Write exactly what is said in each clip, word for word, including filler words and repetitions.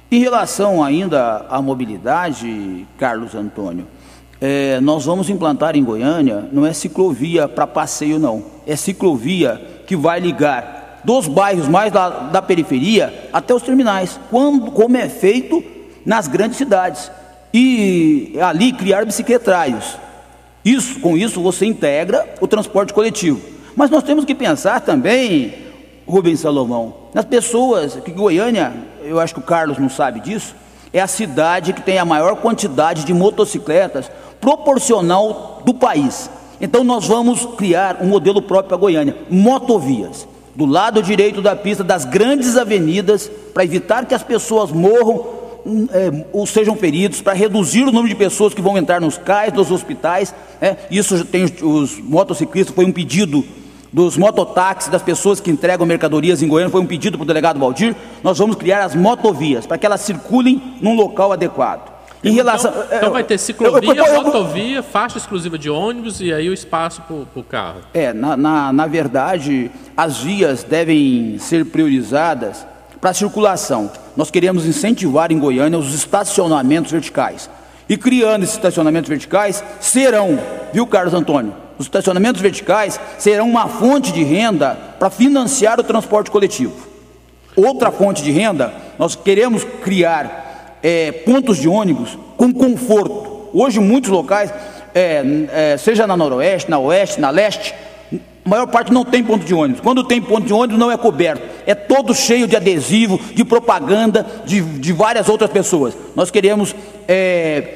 Em relação ainda à mobilidade, Carlos Antônio, é, nós vamos implantar em Goiânia, não é ciclovia para passeio não, é ciclovia que vai ligar dos bairros mais da, da periferia até os terminais, quando, como é feito nas grandes cidades, e ali criar bicicletários. Isso, com isso você integra o transporte coletivo. Mas nós temos que pensar também, Rubens Salomão, nas pessoas, que Goiânia, eu acho que o Carlos não sabe disso, é a cidade que tem a maior quantidade de motocicletas proporcional do país. Então nós vamos criar um modelo próprio para Goiânia, motovias, do lado direito da pista das grandes avenidas, para evitar que as pessoas morram é, ou sejam feridos, para reduzir o número de pessoas que vão entrar nos cais, nos hospitais, é, isso tem os motociclistas, foi um pedido dos mototáxis, das pessoas que entregam mercadorias em Goiânia, foi um pedido para o delegado Valdir. Nós vamos criar as motovias, para que elas circulem num local adequado. Em relação, então, então vai ter ciclovia, eu, eu, eu, motovia, faixa exclusiva de ônibus e aí o espaço para o carro. É, na, na, na verdade, as vias devem ser priorizadas para a circulação. Nós queremos incentivar em Goiânia os estacionamentos verticais. E criando esses estacionamentos verticais, serão, viu, Carlos Antônio? Os estacionamentos verticais serão uma fonte de renda para financiar o transporte coletivo. Outra fonte de renda, nós queremos criar é, pontos de ônibus com conforto. Hoje, muitos locais, é, é, seja na Noroeste, na Oeste, na Leste, a maior parte não tem ponto de ônibus. Quando tem ponto de ônibus, não é coberto. É todo cheio de adesivo, de propaganda, de, de várias outras pessoas. Nós queremos é,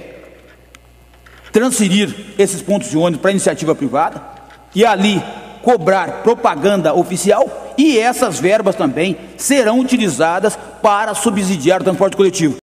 transferir esses pontos de ônibus para a iniciativa privada e ali cobrar propaganda oficial, e essas verbas também serão utilizadas para subsidiar o transporte coletivo.